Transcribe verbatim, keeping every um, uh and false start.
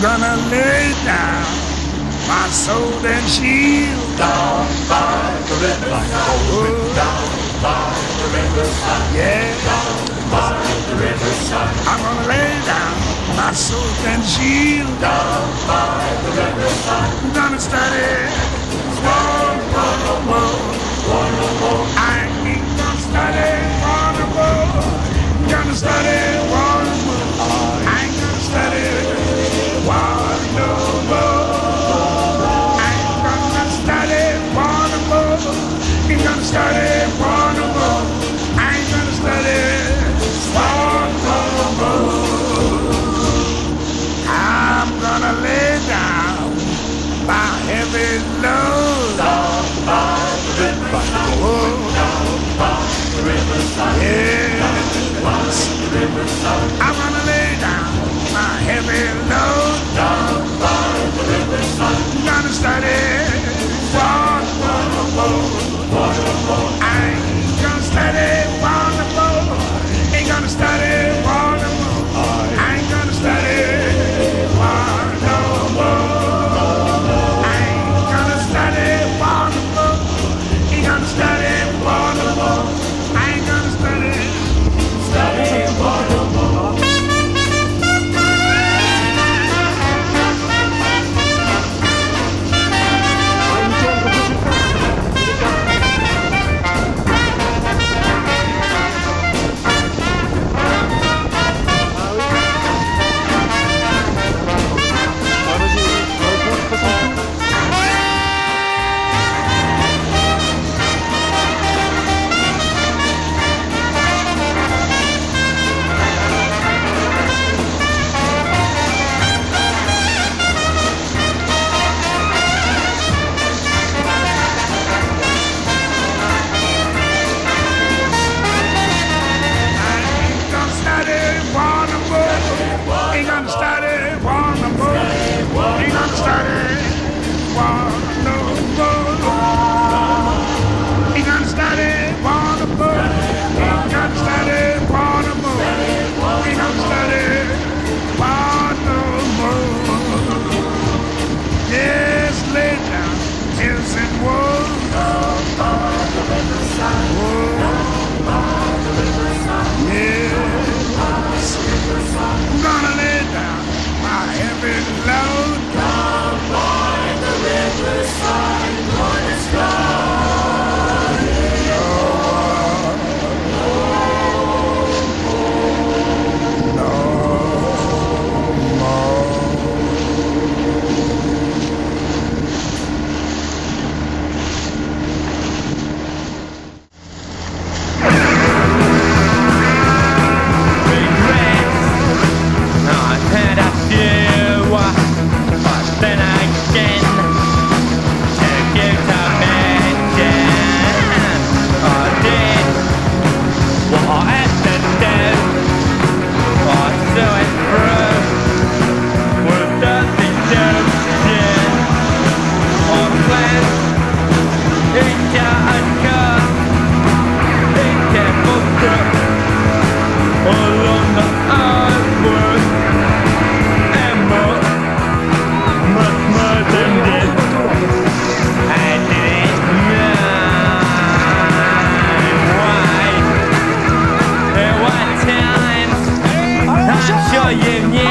gonna lay down my sword and shield down by the riverside. Oh. Down by the riverside. Yeah. Down by the riverside. I'm gonna lay down my sword and shield down by the riverside. I'm gonna study war no more. War no more. I ain't gonna study war no more. I'm gonna study war no more. I ain't gonna study war no more. I ain't gonna study war no more. Ain't gonna study war no more. I ain't gonna study war no more. I'm gonna lay down my heavy load down by the riverside. Oh. Down by the riverside. Yeah. Down by the riverside. I'm gonna lay down my heavy load down by the riverside. I'm gonna study war no more. War no more. I ain't gonna study war no more. Ain't gonna study war no more. I ain't gonna study war no more. I ain't gonna study war no more. Ain't gonna study war no more. I ain't gonna study study war no more. Show you